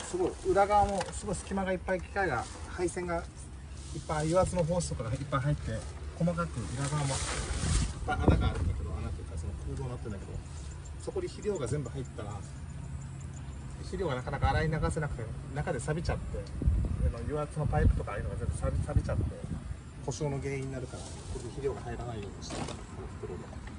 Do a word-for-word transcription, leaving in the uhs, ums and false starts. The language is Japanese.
すごい裏側もすごい隙間がいっぱい、機械が配線がいっぱい、油圧のホースとかがいっぱい入って細かく裏側もいっぱい穴があるんだけど、穴っていうかその空洞になってるんだけど、そこに肥料が全部入ったら肥料がなかなか洗い流せなくて中で錆びちゃって、油圧のパイプとかああいうのが全部錆び、錆びちゃって故障の原因になるから、ここに肥料が入らないようにして、この袋で。